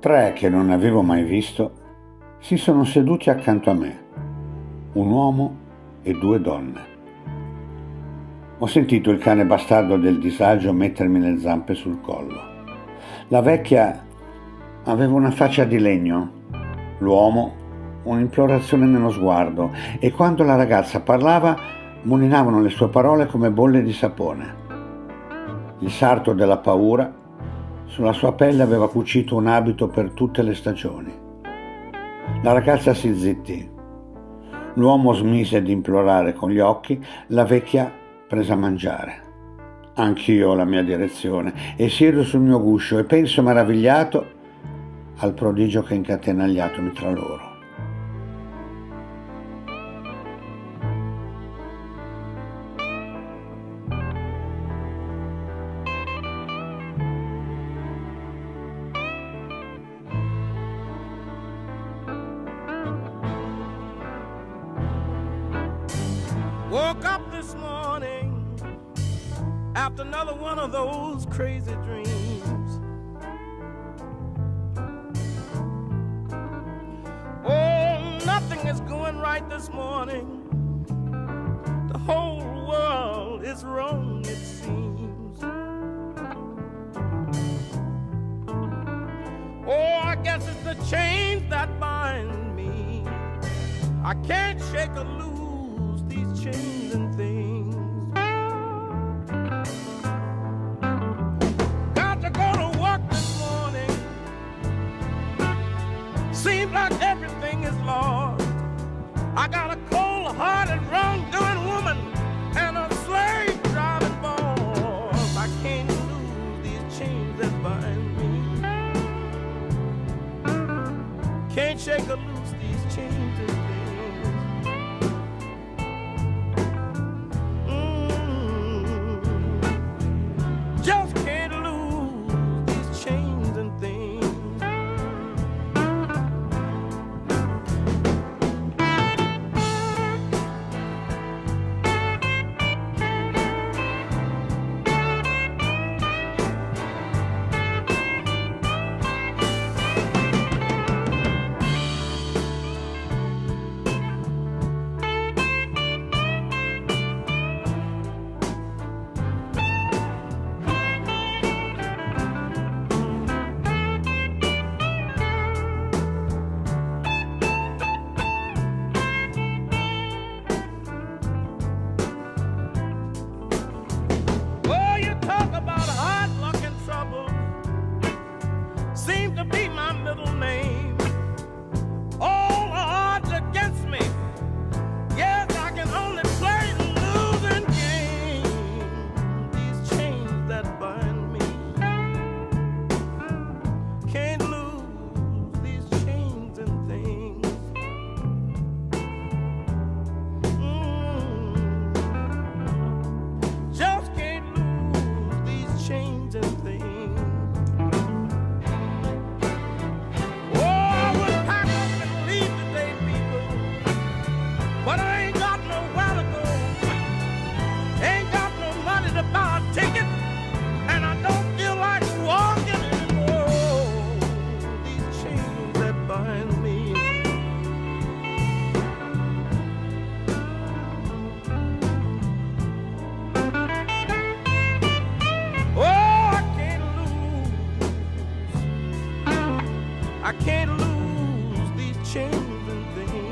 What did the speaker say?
Tre che non avevo mai visto si sono seduti accanto a me, un uomo e due donne. Ho sentito il cane bastardo del disagio mettermi le zampe sul collo. La vecchia aveva una faccia di legno, l'uomo un'implorazione nello sguardo, e quando la ragazza parlava mulinavano le sue parole come bolle di sapone. Il sarto della paura sulla sua pelle aveva cucito un abito per tutte le stagioni. La ragazza si zittì. L'uomo smise di implorare con gli occhi, la vecchia prese a mangiare. Anch'io ho la mia direzione e siedo sul mio guscio e penso meravigliato al prodigio che incatena gli atomi tra loro. Woke up this morning after another one of those crazy dreams. Oh, nothing is going right this morning. The whole world is wrong, it seems. Oh, I guess it's the chains that bind me. I can't shake or lose these chains and things. Got to go to work this morning. Seems like everything is lost. I got a cold-hearted, wrong-doing woman and a slave-driving boss. I can't lose these chains that bind me. Can't shake or lose these chains and things. Just can't lose these chains and things. Seem to be my middle name. All the odds against me. Yes, I can only play the losing game. These chains that bind me. Can't lose these chains and things. Just can't lose these chains and things. But I ain't got nowhere to go. Ain't got no money to buy a ticket, and I don't feel like walking anymore. These chains that bind me. Oh, I can't lose these chains and things.